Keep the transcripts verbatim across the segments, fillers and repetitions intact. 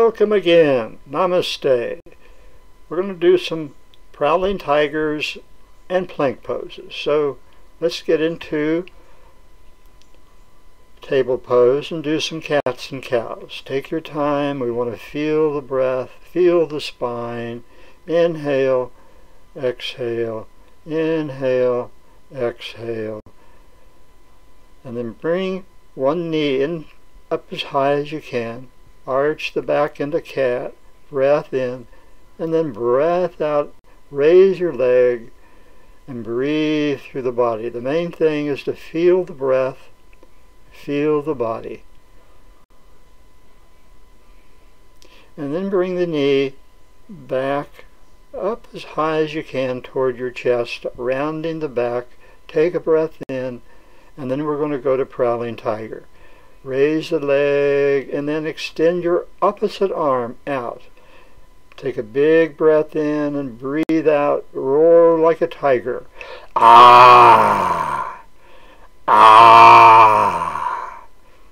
Welcome again. Namaste. We're going to do some prowling tigers and plank poses. So let's get into table pose and do some cats and cows. Take your time. We want to feel the breath, feel the spine. Inhale, exhale, inhale, exhale. And then bring one knee in up as high as you can. Arch the back into cat, breath in, and then breath out. Raise your leg and breathe through the body. The main thing is to feel the breath, feel the body. And then bring the knee back up as high as you can toward your chest, rounding the back. Take a breath in, and then we're going to go to prowling tiger. Raise the leg and then extend your opposite arm out. Take a big breath in and breathe out. Roar like a tiger. Ah! Ah!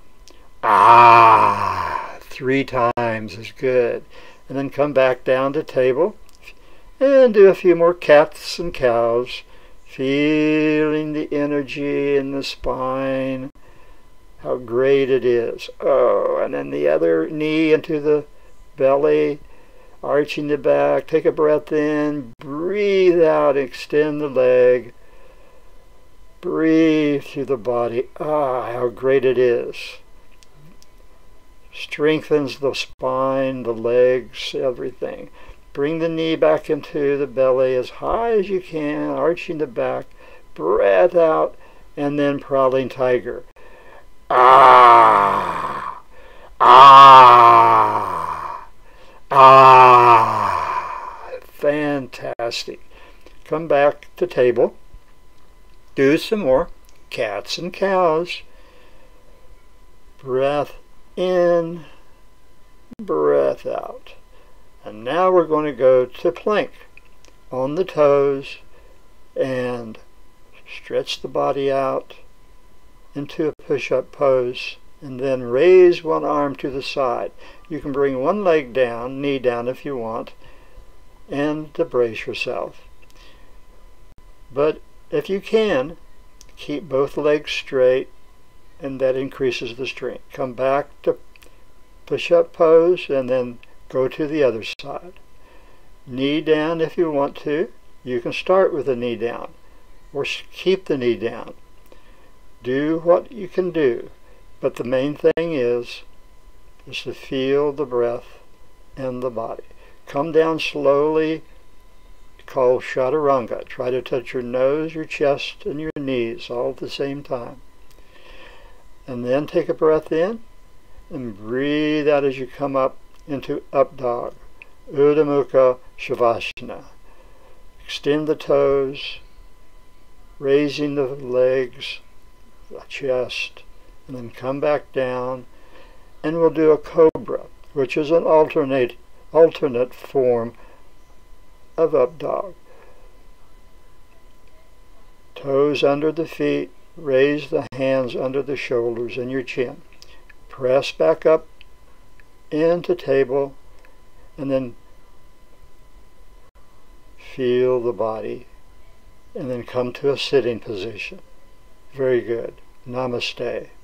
Ah! Three times is good. And then come back down to table and do a few more cats and cows. Feeling the energy in the spine. How great it is. Oh, and then the other knee into the belly, arching the back. Take a breath in, breathe out, extend the leg. Breathe through the body. Ah, how great it is. Strengthens the spine, the legs, everything. Bring the knee back into the belly as high as you can, arching the back. Breath out, and then prowling tiger. Ah! Ah! Ah! Fantastic. Come back to table. Do some more cats and cows. Breath in, breath out. And now we're going to go to plank on the toes and stretch the body out into a push-up pose, and then raise one arm to the side. You can bring one leg down, knee down if you want, and to brace yourself. But if you can, keep both legs straight, and that increases the strength. Come back to push-up pose, and then go to the other side. Knee down if you want to. You can start with the knee down, or keep the knee down. Do what you can do, but the main thing is, is to feel the breath and the body. Come down slowly, called chaturanga. Try to touch your nose, your chest, and your knees all at the same time. And then take a breath in, and breathe out as you come up into up dog, Urdhva Mukha Shavasana. Extend the toes, raising the legs, the chest, and then come back down, and we'll do a cobra, which is an alternate alternate form of up dog. Toes under the feet, raise the hands under the shoulders and your chin. Press back up into table, and then feel the body, and then come to a sitting position. Very good. Namaste.